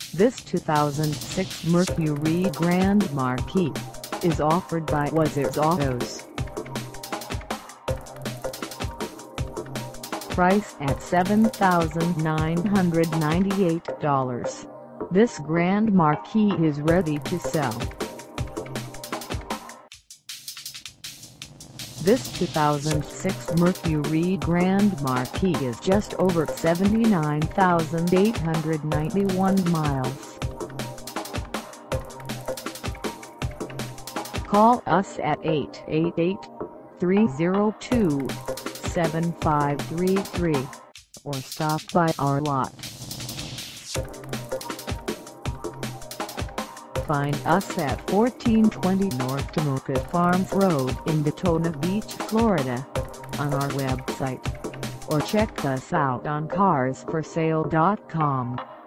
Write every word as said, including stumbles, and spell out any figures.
This two thousand six Mercury Grand Marquis is offered by Wazir's Autos. Price at seven thousand nine hundred ninety-eight dollars. This Grand Marquis is ready to sell. This two thousand six Mercury Grand Marquis is just over seventy-nine thousand eight hundred ninety-one miles. Call us at eight eight eight, three oh two, seven five three three or stop by our lot. Find us at fourteen twenty North TOMOKA Farms Road in Daytona Beach, Florida, on our website, or check us out on cars for sale dot com.